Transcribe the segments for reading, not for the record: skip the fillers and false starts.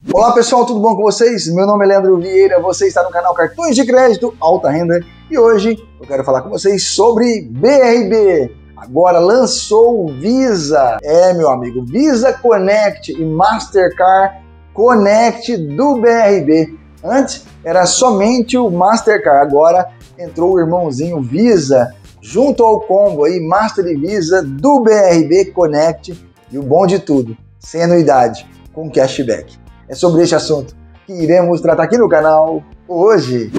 Olá pessoal, tudo bom com vocês? Meu nome é Leandro Vieira, você está no canal Cartões de Crédito Alta Renda e hoje eu quero falar com vocês sobre BRB. Agora lançou o Visa, meu amigo, Visa Connect e Mastercard Connect do BRB. Antes era somente o Mastercard, agora entrou o irmãozinho Visa junto ao combo aí, Master e Visa do BRB Connect e o bom de tudo, sem anuidade, com cashback. É sobre este assunto que iremos tratar aqui no canal hoje.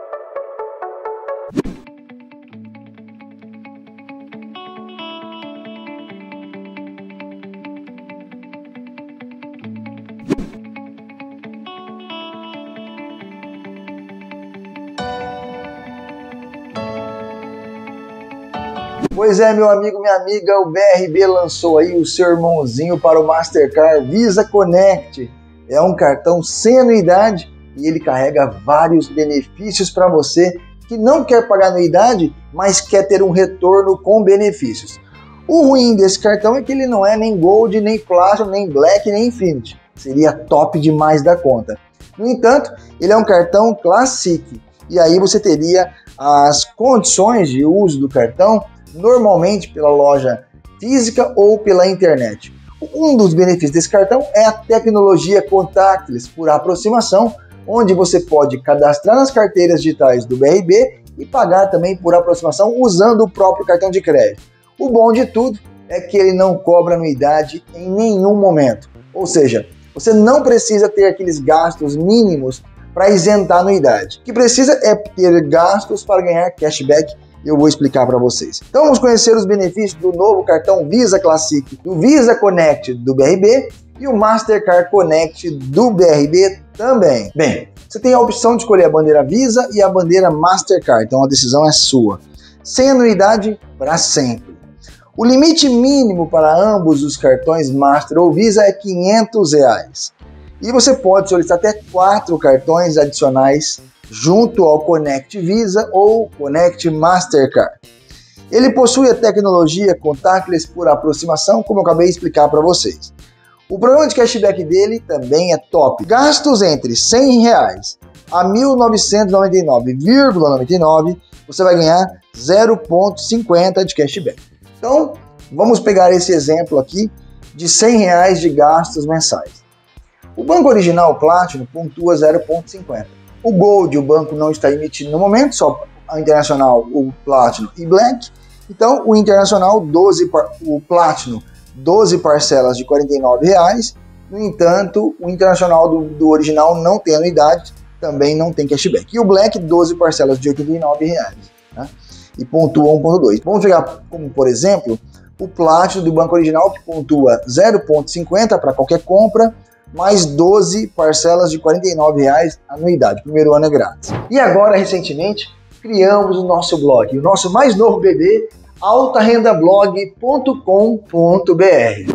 Pois é, meu amigo, minha amiga, o BRB lançou aí o seu irmãozinho para o Mastercard Visa Connect. É um cartão sem anuidade e ele carrega vários benefícios para você que não quer pagar anuidade, mas quer ter um retorno com benefícios. O ruim desse cartão é que ele não é nem Gold, nem Platinum, nem Black, nem Infinity. Seria top demais da conta. No entanto, ele é um cartão Classic e aí você teria as condições de uso do cartão normalmente pela loja física ou pela internet. Um dos benefícios desse cartão é a tecnologia contactless por aproximação, onde você pode cadastrar nas carteiras digitais do BRB e pagar também por aproximação usando o próprio cartão de crédito. O bom de tudo é que ele não cobra anuidade em nenhum momento, ou seja, você não precisa ter aqueles gastos mínimos para isentar a anuidade. O que precisa é ter gastos para ganhar cashback. Eu vou explicar para vocês. Então vamos conhecer os benefícios do novo cartão Visa Classic, do Visa Connect do BRB e o Mastercard Connect do BRB também. Bem, você tem a opção de escolher a bandeira Visa e a bandeira Mastercard, então a decisão é sua. Sem anuidade para sempre. O limite mínimo para ambos os cartões Master ou Visa é R$ 500. E você pode solicitar até 4 cartões adicionais junto ao Connect Visa ou Connect Mastercard. Ele possui a tecnologia contactless por aproximação, como eu acabei de explicar para vocês. O programa de cashback dele também é top. Gastos entre R$ 100 a R$ 1.999,99, você vai ganhar 0,50 de cashback. Então, vamos pegar esse exemplo aqui de R$ 100 de gastos mensais. O banco original Platinum pontua 0,50. O Gold, o banco não está emitindo no momento, só a Internacional, o Platinum e Black. Então, o Internacional, o Platinum, 12 parcelas de R$ 49,00. No entanto, o Internacional do original não tem anuidade, também não tem cashback. E o Black, 12 parcelas de R$ 89,00, né? E pontua 1,2. Vamos pegar como, por exemplo, o Platinum do banco original, que pontua 0,50 para qualquer compra, mais 12 parcelas de R$ 49,00 anuidade. Primeiro ano é grátis. E agora, recentemente, criamos o nosso blog, o nosso mais novo bebê, altarendablog.com.br.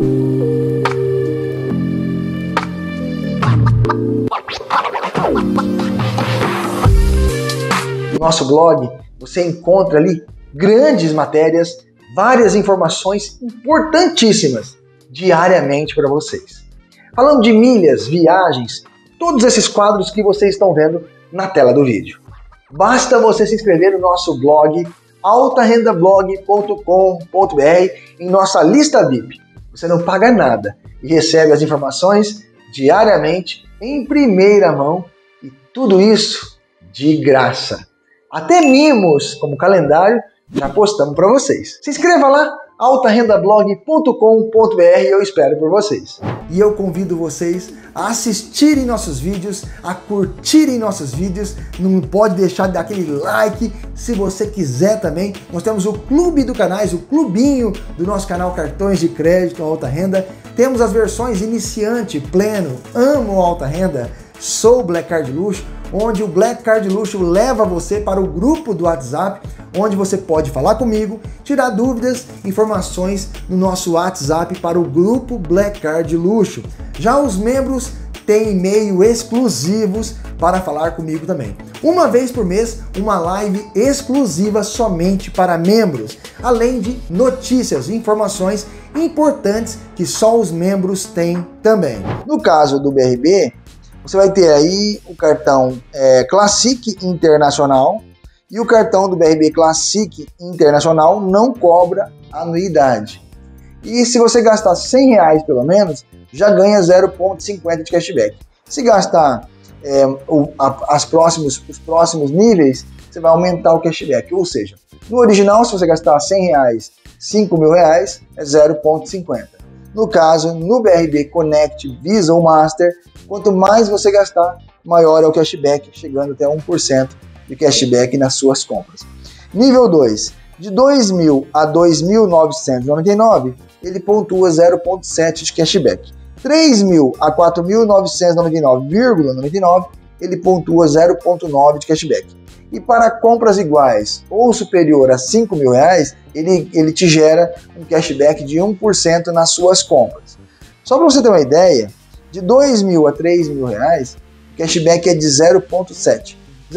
No nosso blog, você encontra ali grandes matérias, várias informações importantíssimas diariamente para vocês. Falando de milhas, viagens, todos esses quadros que vocês estão vendo na tela do vídeo. Basta você se inscrever no nosso blog altarendablog.com.br em nossa lista VIP. Você não paga nada e recebe as informações diariamente em primeira mão e tudo isso de graça. Até mimos como calendário já postamos para vocês. Se inscreva lá, altarendablog.com.br, eu espero por vocês. E eu convido vocês a assistirem nossos vídeos, a curtirem nossos vídeos, não pode deixar de dar aquele like, se você quiser também. Nós temos o clube do canais, o clubinho do nosso canal Cartões de Crédito Alta Renda. Temos as versões iniciante, pleno, amo alta renda, sou Black Card Luxo, onde o Black Card Luxo leva você para o grupo do WhatsApp, onde você pode falar comigo, tirar dúvidas, informações no nosso WhatsApp para o grupo Black Card Luxo. Já os membros têm e-mail exclusivos para falar comigo também. Uma vez por mês, uma live exclusiva somente para membros, além de notícias e informações importantes que só os membros têm também. No caso do BRB, você vai ter aí o cartão Classic Internacional, e o cartão do BRB Classic Internacional não cobra anuidade. E se você gastar R$100 pelo menos, já ganha 0,50 de cashback. Se gastar os próximos níveis, você vai aumentar o cashback. Ou seja, no original, se você gastar R$100, R$5.000 é 0,50. No caso, no BRB Connect, Visa ou Master, quanto mais você gastar, maior é o cashback, chegando até 1% de cashback nas suas compras. Nível 2, de 2.000 a 2.999, ele pontua 0,7 de cashback. 3.000 a 4.999,99, ele pontua 0,9 de cashback. E para compras iguais ou superior a R$5.000, ele te gera um cashback de 1% nas suas compras. Só para você ter uma ideia, de R$2.000 a R$3.000, o cashback é de 0,7.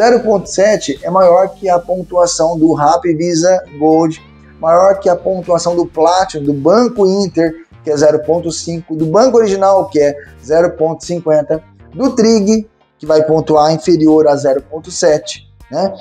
0,7 é maior que a pontuação do Rappi Visa Gold, maior que a pontuação do Platinum, do Banco Inter, que é 0,5, do Banco Original, que é 0,50, do Trig, que vai pontuar inferior a 0,7, né?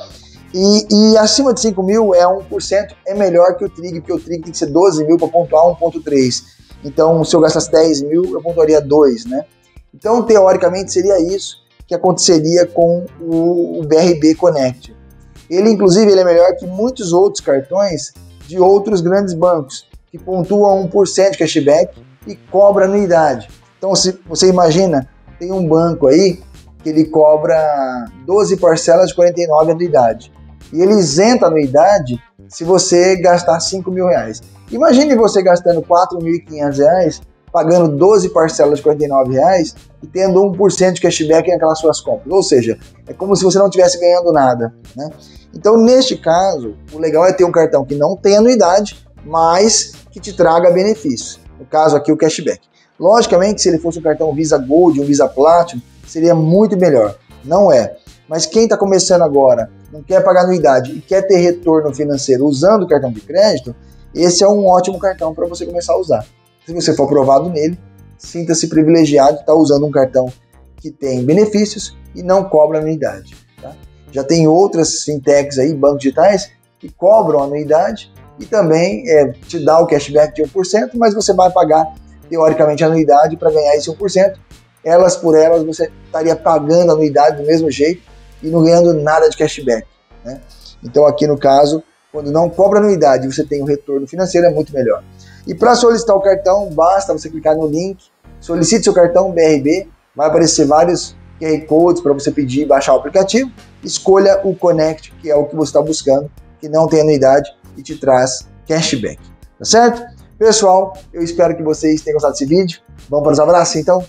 E acima de 5.000 é 1%, é melhor que o Trig, porque o Trig tem que ser 12.000 para pontuar 1,3. Então, se eu gastasse 10.000, eu pontuaria 2, né? Então, teoricamente, seria isso que aconteceria com o BRB Connect. Ele, inclusive, ele é melhor que muitos outros cartões de outros grandes bancos, que pontuam 1% de cashback e cobra anuidade. Então, se você imagina, tem um banco aí que ele cobra 12 parcelas de 49 anuidade. E ele isenta a anuidade se você gastar R$5.000. Imagine você gastando R$4.500, pagando 12 parcelas de R$49 e tendo 1% de cashback naquelas suas compras. Ou seja, é como se você não estivesse ganhando nada, né? Então, neste caso, o legal é ter um cartão que não tem anuidade, mas que te traga benefícios. No caso aqui, o cashback. Logicamente, se ele fosse um cartão Visa Gold, um Visa Platinum, seria muito melhor. Não é. Mas quem está começando agora, não quer pagar anuidade e quer ter retorno financeiro usando o cartão de crédito, esse é um ótimo cartão para você começar a usar. Se você for aprovado nele, sinta-se privilegiado de estar usando um cartão que tem benefícios e não cobra anuidade. Tá? Já tem outras fintechs aí, bancos digitais, que cobram anuidade e também te dá o cashback de 1%, mas você vai pagar, teoricamente, a anuidade para ganhar esse 1%. Elas por elas, você estaria pagando a anuidade do mesmo jeito e não ganhando nada de cashback, né? Então, aqui no caso, quando não cobra anuidade e você tem um retorno financeiro, é muito melhor. E para solicitar o cartão, basta você clicar no link, solicite seu cartão BRB, vai aparecer vários QR Codes para você pedir e baixar o aplicativo, escolha o Connect, que é o que você está buscando, que não tem anuidade e te traz cashback, tá certo? Pessoal, eu espero que vocês tenham gostado desse vídeo. Vamos para os abraços, então?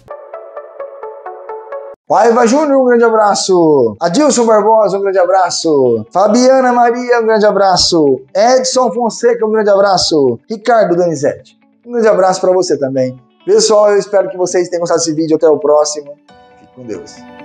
Paiva Júnior, um grande abraço. Adilson Barbosa, um grande abraço. Fabiana Maria, um grande abraço. Edson Fonseca, um grande abraço. Ricardo Donizete, um grande abraço para você também. Pessoal, eu espero que vocês tenham gostado desse vídeo. Até o próximo. Fique com Deus.